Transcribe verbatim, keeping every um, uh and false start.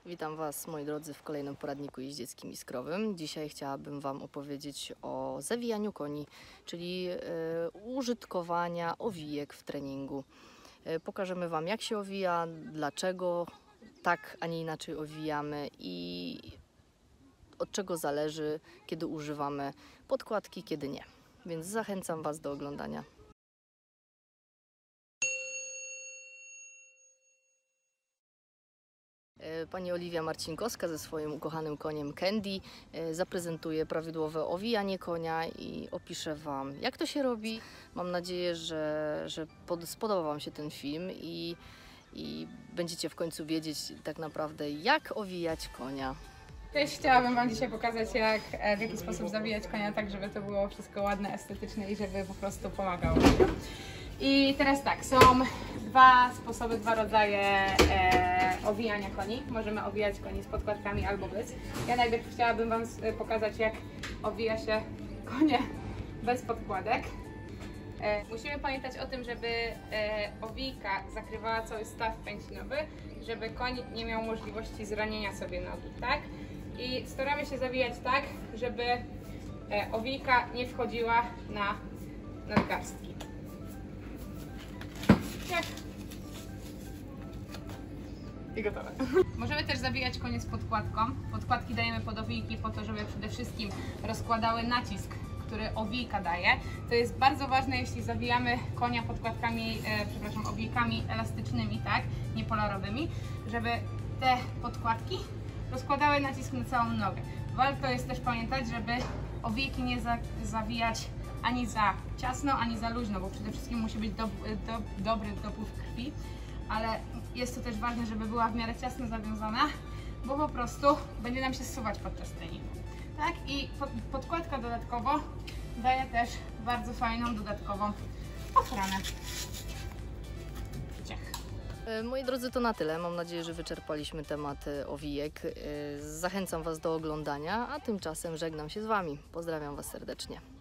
Witam Was, moi drodzy, w kolejnym poradniku jeździeckim iskrowym. Dzisiaj chciałabym Wam opowiedzieć o zawijaniu koni, czyli y, użytkowania owijek w treningu. Y, pokażemy Wam, jak się owija, dlaczego tak, a nie inaczej owijamy i od czego zależy, kiedy używamy podkładki, kiedy nie. Więc zachęcam Was do oglądania. Pani Oliwia Marcinkowska ze swoim ukochanym koniem Candy zaprezentuje prawidłowe owijanie konia i opiszę Wam, jak to się robi. Mam nadzieję, że, że pod, spodoba Wam się ten film i, i będziecie w końcu wiedzieć tak naprawdę, jak owijać konia. Cześć, chciałabym Wam dzisiaj pokazać, jak, w jaki sposób zawijać konia, tak żeby to było wszystko ładne, estetyczne i żeby po prostu pomagało. I teraz tak, są dwa sposoby, dwa rodzaje e, owijania koni. Możemy owijać koni z podkładkami albo bez. Ja najpierw chciałabym Wam pokazać, jak owija się konie bez podkładek. E, musimy pamiętać o tym, żeby e, owijka zakrywała cały staw pęcinowy, żeby koń nie miał możliwości zranienia sobie nogi, tak? I staramy się zawijać tak, żeby e, owijka nie wchodziła na nadgarstki. Jak? I gotowe. Możemy też zawijać konie z podkładką. Podkładki dajemy pod owijki po to, żeby przede wszystkim rozkładały nacisk, który owijka daje. To jest bardzo ważne, jeśli zawijamy konia podkładkami, e, przepraszam, owijkami elastycznymi, tak, niepolarowymi, żeby te podkładki rozkładały nacisk na całą nogę. Warto jest też pamiętać, żeby owijki nie za, zawijać ani za ciasno, ani za luźno, bo przede wszystkim musi być do, do, dobry dopływ krwi, ale jest to też ważne, żeby była w miarę ciasno zawiązana, bo po prostu będzie nam się zsuwać podczas treningu. Tak? I pod, podkładka dodatkowo daje też bardzo fajną dodatkową ochronę. Ciach. Moi drodzy, to na tyle. Mam nadzieję, że wyczerpaliśmy temat owijek. Zachęcam Was do oglądania, a tymczasem żegnam się z Wami. Pozdrawiam Was serdecznie.